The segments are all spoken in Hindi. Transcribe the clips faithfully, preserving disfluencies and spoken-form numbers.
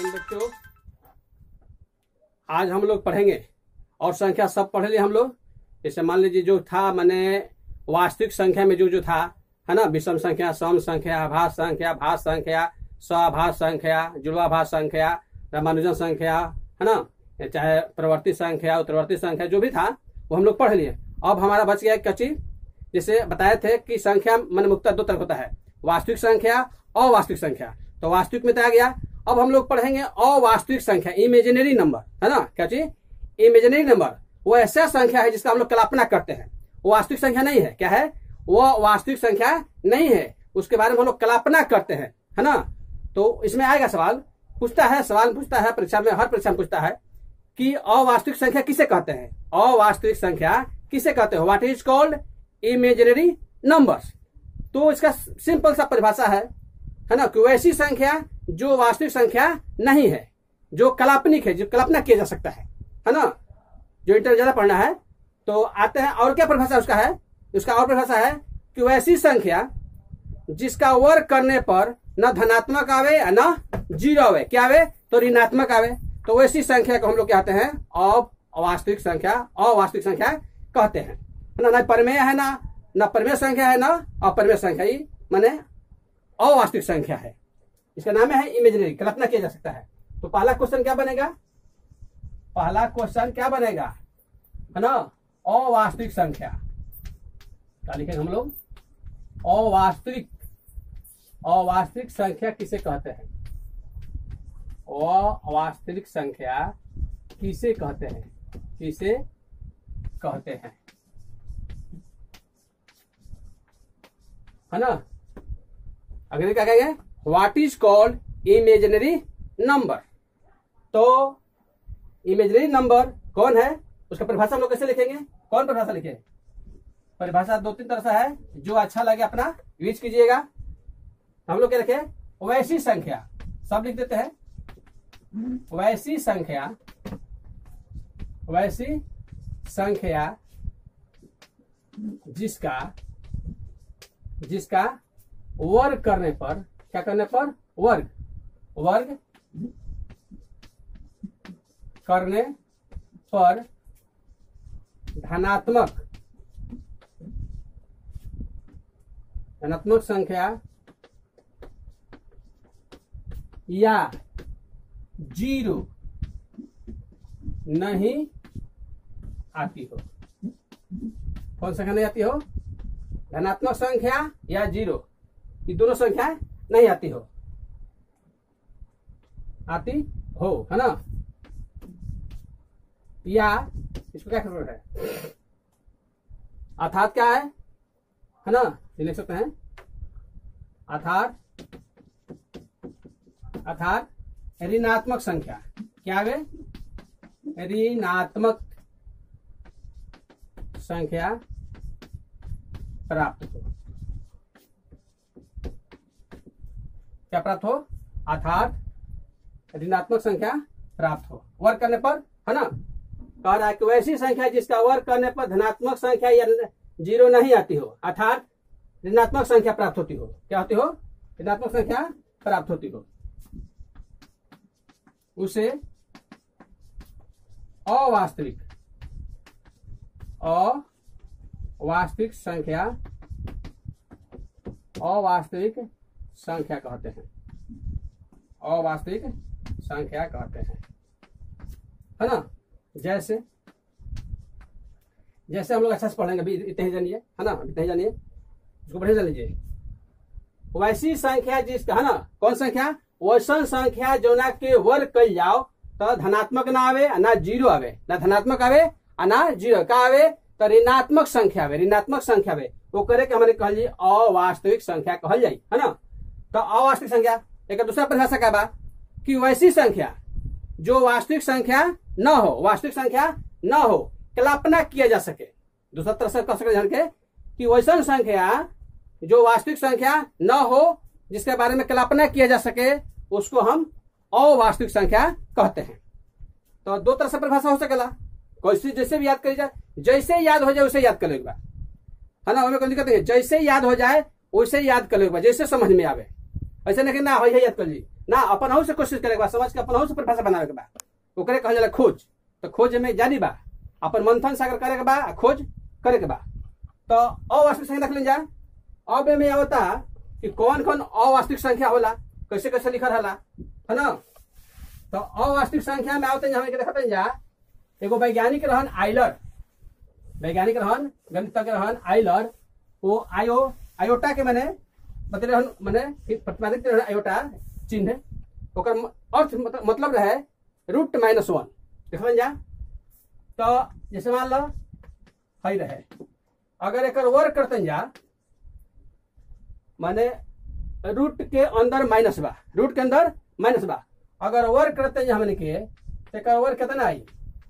बच्चों, आज हम लोग पढ़ेंगे और संख्या सब पढ़ लिए हम लोग। जैसे मान लीजिए जो था मैंने वास्तविक संख्या में जो जो था है ना, विषम संख्या, सम संख्या, आभास संख्या, भास संख्या, स्वाभास संख्या, जुड़वाभास संख्या, रामानुजन संख्या है ना, चाहे प्रवर्ती संख्या, उत्तरवर्ती संख्या, जो भी था वो हम लोग पढ़ लिए। अब हमारा बच गया क्या चीज, जैसे बताए थे कि संख्या मन मुक्ता दो तरह होता है, वास्तविक संख्या, अवास्तविक संख्या। तो वास्तविक में तो आ गया, अब हम लोग पढ़ेंगे अवास्तविक संख्या, इमेजिनरी नंबर है ना। क्या चीज? Imaginary number. वो ऐसा संख्या है जिसका हम लोग कल्पना करते हैं, वो वास्तविक संख्या नहीं है। क्या है? वो वास्तविक संख्या नहीं है, उसके बारे में हम लोग कल्पना करते हैं, है ना। तो इसमें आएगा सवाल, पूछता है सवाल पूछता है परीक्षा में, हर परीक्षा में पूछता है कि अवास्तविक संख्या किसे कहते हैं, अवास्तविक संख्या किसे कहते हैं, what is called imaginary numbers. तो इसका सिंपल सा परिभाषा है है ना, कि वैसी संख्या जो वास्तविक संख्या नहीं है, जो काल्पनिक है, जो कल्पना किया जा सकता है है ना। जो इंटर ज्यादा पढ़ना है तो आते हैं। और क्या परिभाषा उसका है? उसका और परिभाषा है कि वैसी संख्या जिसका वर्ग करने पर न धनात्मक आवे न जीरो आवे, क्या आवे तो ऋणात्मक आवे, तो वैसी संख्या को हम लोग कहते हैं अवास्तविक संख्या, अवास्तविक संख्या कहते हैं, है ना। न परमेय है ना न परमेय संख्या है ना अपरमेय संख्या, ये माने अवास्तविक संख्या है। इसका नाम है इमेजिनरी, कल्पना किया जा सकता है। तो पहला क्वेश्चन क्या बनेगा, पहला क्वेश्चन क्या बनेगा है ना, अवास्तविक संख्या। क्या लिखेंगे हम लोग? अवास्तविक, अवास्तविक संख्या किसे कहते हैं, अवास्तविक संख्या किसे कहते हैं, किसे कहते हैं, है ना। अगले क्या कहेंगे, what is called imaginary number. तो इमेजिनरी नंबर कौन है, उसका परिभाषा हम लोग कैसे लिखेंगे, कौन परिभाषा लिखे? परिभाषा दो तीन तरह से है, जो अच्छा लगे अपना यूज कीजिएगा। हम लोग क्या रखे, वैसी संख्या, सब लिख देते हैं, वैसी संख्या, वैसी संख्या जिसका जिसका वर्ग करने पर, क्या करने पर, वर्ग वर्ग करने पर धनात्मक धनात्मक संख्या या जीरो नहीं आती हो। कौन संख्या नहीं आती हो? धनात्मक संख्या या जीरो, ये दोनों संख्या नहीं आती हो, आती हो है ना। या इसको क्या करना है, अर्थात क्या है है ना, ये लिख सकते हैं, अर्थात अर्थात ऋणात्मक संख्या, क्या है, ऋणात्मक संख्या प्राप्त हो। क्या प्राप्त हो? अर्थात ऋणात्मक संख्या प्राप्त हो, वर्ग करने पर, है ना। कह रहा है कि वैसी संख्या जिसका वर्ग करने पर धनात्मक संख्या या जीरो नहीं आती हो, अर्थात ऋणात्मक संख्या प्राप्त होती हो। क्या होती हो? ऋणात्मक संख्या प्राप्त होती हो, उसे अवास्तविक अवास्तविक संख्या अवास्तविक संख्या कहते हैं, अवास्तविक संख्या कहते हैं, है ना। जैसे जैसे हम लोग अच्छा से पढ़ेंगे, अभी इतने ही जानिए, है ना, इतने ही जानिए, इसको बढ़िया जान लीजिए। वैसी संख्या जिसका, है ना, कौन संख्या, वैसन संख्या जोना के वर्ग कल जाओ तो धनात्मक ना आवे ना जीरो आवे, ना धनात्मक आवे ना जीरो, का आवे तो ऋणात्मक संख्या आवे, ऋणात्मक संख्या आवे, वो करे कि हमारे कहल जाए अवास्तविक संख्या कहल जाए, है ना। तो अवास्तविक संख्या एक दूसरा परिभाषा क्या बा, कि वैसी संख्या जो वास्तविक संख्या न हो, वास्तविक संख्या न हो, कल्पना किया जा सके। दूसरा तरह से कह सकते जान के कि वैसन संख्या जो वास्तविक संख्या न हो, जिसके बारे में कल्पना किया जा सके, उसको हम अवास्तविक संख्या कहते हैं। तो दो तरह से परिभाषा हो सकेला, कैसे जैसे भी याद करी जाए, जैसे याद हो जाए वैसे याद कर लो एक बार, है ना। हमें कोई दिक्कत नहीं, जैसे याद हो जाए वैसे याद कर लो एक बार, जैसे समझ में आवे, ऐसे नहीं कि ना हो याद कर ली, ना अपन हो से कोशिश करे के बा, समझ के अपन हो से परिभाषा बनावे के बा, ओकरे कहल जाला खोज। तो खोज में जानी बा, अपन मंथन सागर करे के बा, खोज करे के बा। तो अवास्तविक संख्या देख जा। अब में आवता कि कौन कौन अवास्तविक संख्या होला, कैसे कैसे लिखल होला, है ना। तो अवास्तविक संख्या में आवते हमें देखते जा, एगो वैज्ञानिक रहन आइलर, वैज्ञानिक रहन गणितज्ञ रहन आइलर, वो आयो आयोटा के मैंने बतले रहन, मैंने प्रतिपादित रहन आयोटा चिन्ह, ओकर अर्थ मतलब रहे रूट माइनस वन। देख जा। तो जैसे मान लो हई रहे, अगर एक वर्ग करते जा, माने रूट के अंदर माइनस बा, रूट के अंदर माइनस बा, अगर वर्ग करते जा हमने के तो वर्ग कितना आई,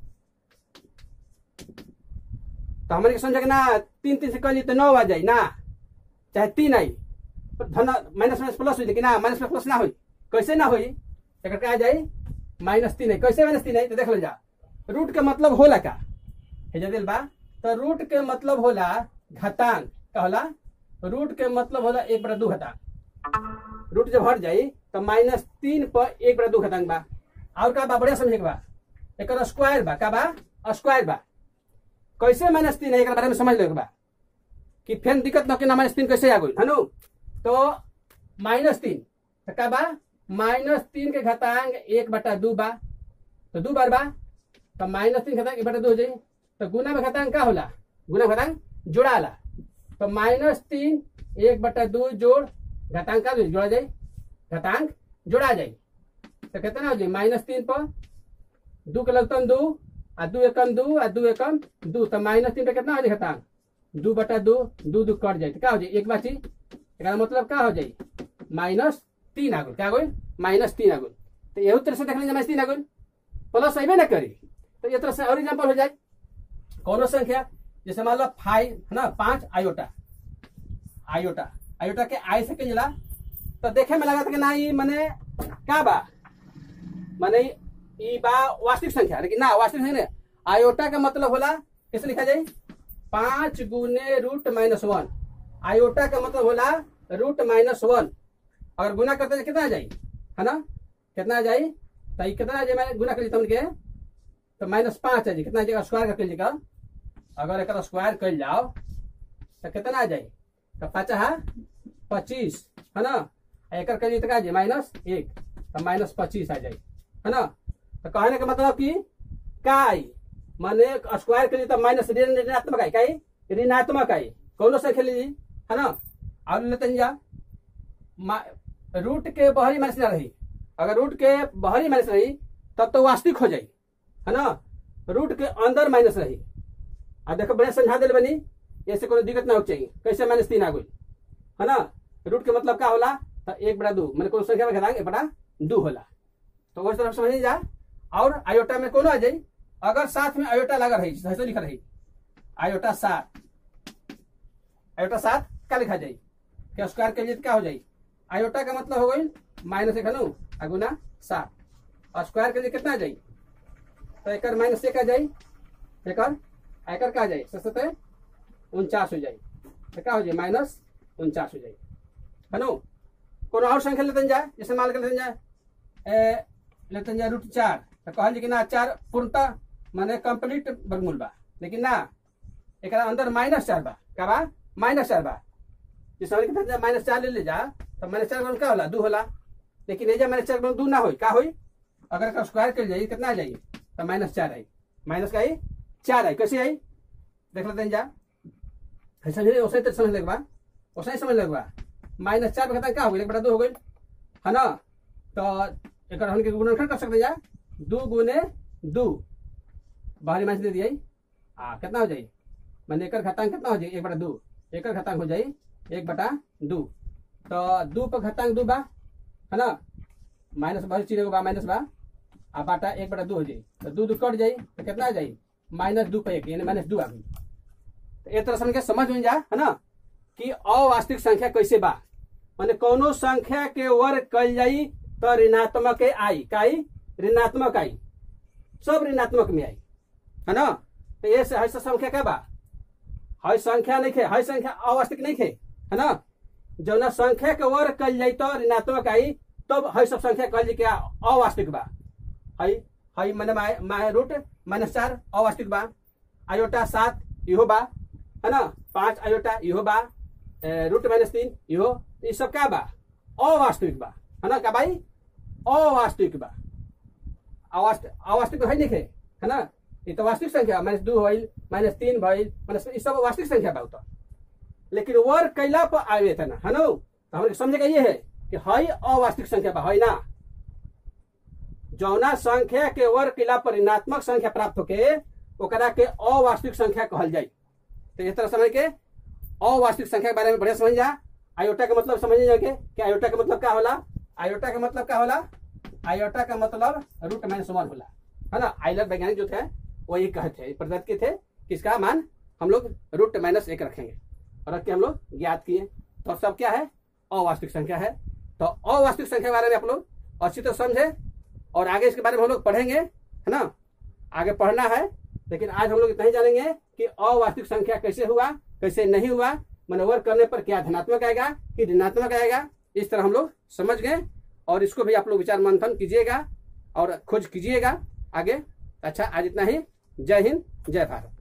तो हमने के समझे ना तीन तीन से कल तो नौ आ जाए ना, चाहे तीन आई धन माइनस माइनस प्लस हुई, लेकिन ना माइनस में प्लस ना हुई, कैसे ना हुई, एक क्या आ जाए माइनस तीन आई, कैसे माइनस तीन आई, तो देख लो जा। रूट के मतलब होला का है दिल बा, तो रूट के मतलब होला घातांक का होला, रूट के मतलब होला एक बटा दू घातांक। रूट जब हट जाई तो माइनस तीन पर एक बटा दू घातांक बा। और का बा बढ़िया समझे के बा, एक स्क्वायर बा, का बा स्क्वायर बा। कैसे माइनस तीन है एक बारे में समझ लो बा, कि फिर दिक्कत न ना माइनस तीन कैसे आ गई है नु। तो माइनस तीन तो का बा, माइनस तीन के घातांक एक बटा दू बा, तो दू बार बा, तो माइनस तीन घातांक एक बटा दू हो जाए। तो गुना में घातांक का होला, गुना घातांक जोड़ाला, तो माइनस तीन एक बटा दू जोड़ घातांक का जोड़ा जाए, घातांक जोड़ा जाए, तो कितना हो जाए माइनस तीन पर दू के लगतन दू, आ दू एकम दू, आ दू एकम दू, तो माइनस तीन पे कितना हो जाए घातांक दू बटा दू, दू दू कट जाए, तो क्या हो जाए एक बाची, एक मतलब क्या हो जाए माइनस तीन आ गई, क्या गई माइनस तीन आ गई। तो यही तरह से देख लीजिए माइनस तीन आ गई, प्लस अबे ना करी, तो ये तरह से और एग्जाम्पल हो जाए। कौन संख्या जैसे मान लो फाइव है ना, पांच आयोटा, आयोटा आयोटा के आई से कहिला, तो देखे में लगा था कि ना ये मने का बा, मने ई बा वास्तविक संख्या, लेकिन ना वास्तविक संख्या नहीं। आयोटा का मतलब होला कैसे लिखा जाए, पांच गुने रूट माइनस वन। आयोटा का मतलब होला रूट माइनस वन। अगर गुना करते हैं कितना आ जाए, है ना, कितना आ जाए, तो ये कितना आ जाए, मैंने गुना कर लिया उनके, तो माइनस पांच आ जाए, कितना आ जाएगा स्क्वायर करके लीजिएगा। अगर एक स्क्वायर कर जाओ तो कितना आ जाए, तो पचास पच्चीस, है ना, एक कर लीजिए तो आ जाए माइनस एक, तो माइनस पच्चीस आ जाए, है ना। तो कहने का मतलब कि का आई, माने स्क्वायर के लिए तो माइनस ऋणात्मक आई, का ऋणात्मक आई, कौन संख्या लीजिए, है ना। और लेते जा रूट के बाहरी माइनस ना रही, अगर रूट के बाहरी माइनस रही तब तो वास्तविक हो जाए, है ना। रूट के अंदर माइनस रही, और देखो बढ़िया समझा दे बनी, ऐसे कोई दिक्कत ना हो चाहिए, कैसे माइनस तीन आ गई, है ना। रूट के मतलब क्या होला, तो एक बटा दू, मैंने कोई संख्या में घटाएंगे एक बटा दू होला, तो उस तरफ समझ जा। और आयोटा में कौन आ जाए, अगर साथ में आयोटा लगा रही, ऐसे लिखा रही आयोटा सात, आयोटा सात क्या लिखा जाए, क्या स्क्वायर के लिए क्या हो जाए, आयोटा का मतलब हो गई माइनस एक है अगुना सात, और स्क्वायर के लिए कितना आ जाए, तो एक माइनस एक आ जाए, एक आयकर क्या आ जाए सत्तर उनचास हो जाए, तो क्या हो जाए माइनस उनचास हो जाए, है नो। कौन और संख्या लेते जाए, जैसे मान के लेते जाए लेते जाए रूट चार, तो कहल कि ना चार पूर्णतः माने कंप्लीट वर्गमूल बा, लेकिन ना एक अंदर माइनस चार बा, क्या बा माइनस चार बा। जैसे माइनस चार ले ले जा, तो माइनस चार क्या होला दू होला, लेकिन एजा माइनस चार दू ना हो, क्या हो, अगर स्क्वायर कर जाइए कितना आ जाइए, तो माइनस चार आई, माइनस का आई चार आई, कैसे आई देख लेते हैं जा, समझ उसे तो समझ लगवा, उसे ही समझ लगवा। माइनस चार कहता है क्या हो गई, एक बटा दो हो गई, है ना। तो एक हम के गुणनखंड कर सकते जा, दो गुने दो, बाहरी माइनस दे दिया, हाँ कितना हो जाए, मैंने एक घातांक कितना हो जाए एक बटा दो, एक घातांक हो जाए एक बटा दो, तो दो पर घातांक दो बा, है ना, माइनस बाहर चीज बा माइनस बा, आ बाटा एक बटा दो हो जाए, तो दो दो कट जाए तो कितना आ जाए माइनस दो पे एक, यानी माइनस दो आ गई। तो एक तरह से समझ में जा, है ना, कि अवास्तविक संख्या कैसे बा, माने कोनो संख्या के वर्ग कल जाई तो ऋणात्मक आई, का आई ऋणात्मक आई, सब ऋणात्मक में आई, है ना। तो ये ऐसा संख्या क्या बा, हई संख्या नहीं खे, हई संख्या अवास्तविक नहीं खे, है ना। जो ना संख्या के वर्ग कल जाई तो ऋणात्मक आई, तब तो हई सब संख्या कहल जी क्या अवास्तविक बा। हई हई मैंने माए रूट माइनस चार अवास्तविक बा। आयोटा सात इहो बा, है ना, पांच आयोटा इहो बा, रूट माइनस तीन इहो, ये सब क्या बा अवास्तविक बा, है ना क्या भाई, अवास्तविक बा। अवास्तविक है नहीं है ना, ये तो वास्तविक संख्या माइनस दो भइल, माइनस तीन भइल, माइनस ये सब वास्तविक संख्या बा। तो लेकिन वर्ग कैला पर आवे था ना, है ना, तो हमें समझेगा ये है कि हई अवास्तविक संख्या बा, है ना। जौना संख्या के वर्ग कैला पर ऋणात्मक संख्या प्राप्त होके ओकरा के अवास्तविक संख्या कहल जाए। तो इस तरह समझ के अवास्तविक संख्या के बारे में बढ़िया समझ जा। आयोटा का मतलब समझ जाके कि आयोटा का मतलब क्या होला, आयोटा का मतलब क्या होला, आयोटा का मतलब रूट माइनस वन होला, है ना। आइलर वैज्ञानिक जो थे वो ये कहते थे, प्रदत्त के थे कि इसका मान हम लोग रूट माइनस एक रखेंगे और रख के हम लोग ज्ञात किए। तो सब क्या है, अवास्तविक संख्या है। तो अवास्तविक संख्या के बारे में आप लोग अच्छी तरह समझे और आगे इसके बारे में हम लोग पढ़ेंगे, है ना, आगे पढ़ना है। लेकिन आज हम लोग इतना ही जानेंगे कि अवास्तविक संख्या कैसे हुआ, कैसे नहीं हुआ, मैंने वर्ग करने पर क्या धनात्मक आएगा कि ऋणात्मक आएगा, इस तरह हम लोग समझ गए। और इसको भी आप लोग विचार मंथन कीजिएगा और खोज कीजिएगा आगे। अच्छा, आज इतना ही। जय हिंद, जय भारत।